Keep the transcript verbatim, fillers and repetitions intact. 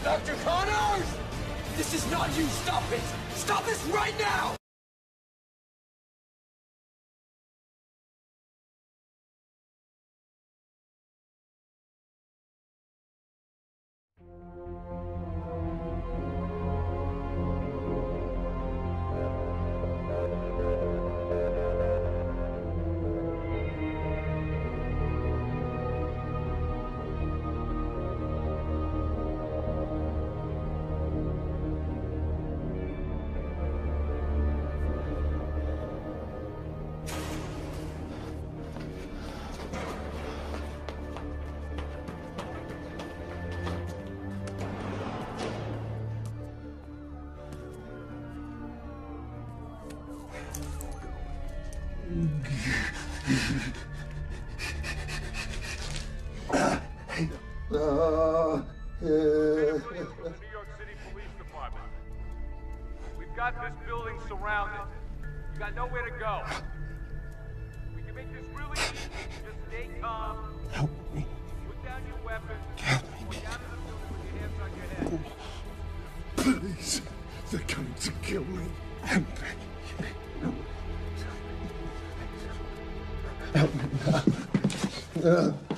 Doctor Connors! This is not you! Stop it! Stop this right now! Uh, New York City Police Department. We've got this building surrounded. You got nowhere to go. We can make this really easy. Just stay calm. Help me. Put down your weapon. Help me. Go down to the building with your hands on your head. Please. They're coming to kill me. Help me. Help me now. Uh.